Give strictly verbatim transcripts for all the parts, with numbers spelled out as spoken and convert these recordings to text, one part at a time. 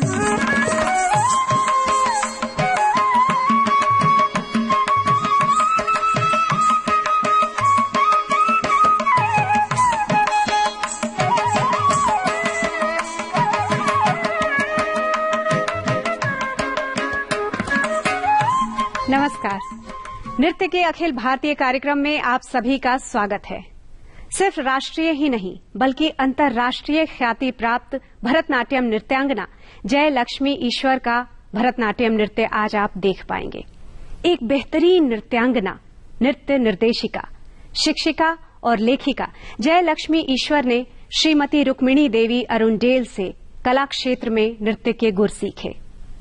नमस्कार। नृत्य के अखिल भारतीय कार्यक्रम में आप सभी का स्वागत है। सिर्फ राष्ट्रीय ही नहीं बल्कि अंतर्राष्ट्रीय ख्याति प्राप्त भरतनाट्यम नृत्यांगना जय लक्ष्मी ईश्वर का भरतनाट्यम नृत्य आज आप देख पाएंगे। एक बेहतरीन नृत्यांगना, नृत्य निर्देशिका, शिक्षिका और लेखिका जय लक्ष्मी ईश्वर ने श्रीमती रुक्मिणी देवी अरुणडेल से कला क्षेत्र में नृत्य के गुर सीखे।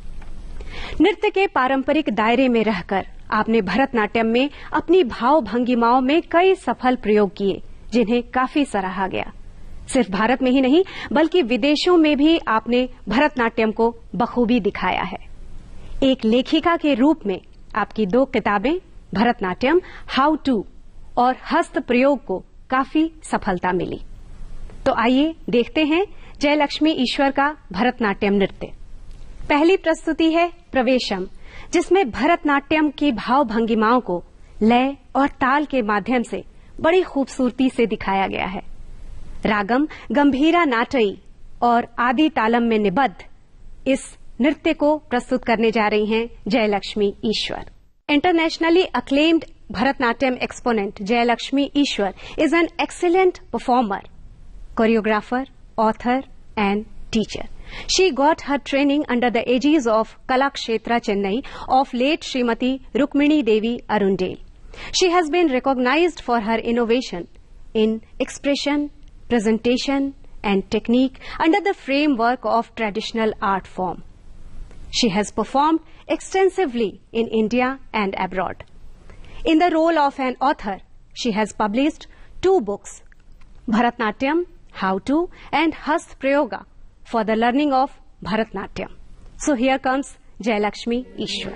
नृत्य के पारंपरिक दायरे में रहकर आपने भरतनाट्यम में अपनी भाव भंगिमाओं में कई सफल प्रयोग किए जिन्हें काफी सराहा गया। सिर्फ भारत में ही नहीं बल्कि विदेशों में भी आपने भरतनाट्यम को बखूबी दिखाया है। एक लेखिका के रूप में आपकी दो किताबें भरतनाट्यम हाउ टू और हस्त प्रयोग को काफी सफलता मिली। तो आइए देखते हैं जय लक्ष्मी ईश्वर का भरतनाट्यम नृत्य। पहली प्रस्तुति है प्रवेशम, जिसमें भरतनाट्यम की भाव भंगिमाओं को लय और ताल के माध्यम से बड़ी खूबसूरती से दिखाया गया है। रागम गंभीरा नाटई और आदि तालम में निबद्ध इस नृत्य को प्रस्तुत करने जा रही हैं Jaya Lakshmi Eswar. Internationally acclaimed Bharatanatyam exponent Jaya Lakshmi Ishwar is an excellent performer, choreographer, author and teacher. She got her training under the aegis of Kalakshetra Chennai of late Srimati Rukmini Devi Arundale. She has been recognized for her innovation in expression, presentation and technique under the framework of traditional art form. She has performed extensively in India and abroad. In the role of an author, she has published two books, Bharatnatyam, How To and Hast Prayoga, for the learning of Bharatnatyam. So here comes Jay Lakshmi Ishwar.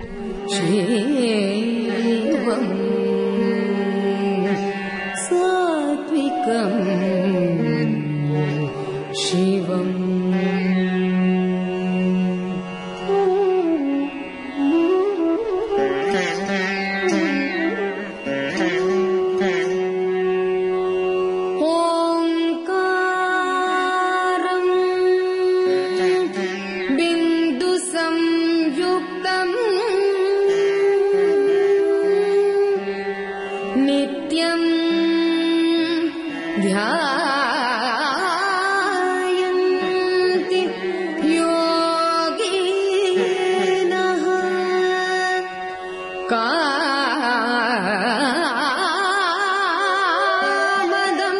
Shivam Satvikam Shivam ध्यायन्ति योगिनः कामदं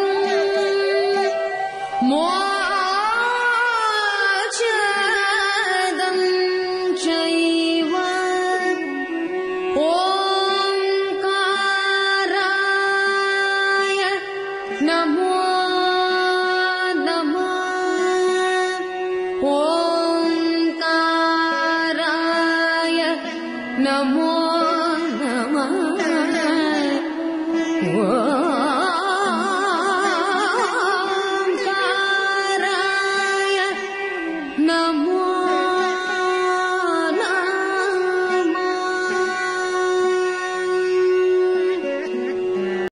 मोक्षदं चैव ओंकाराय नमो ओंकाराय नमो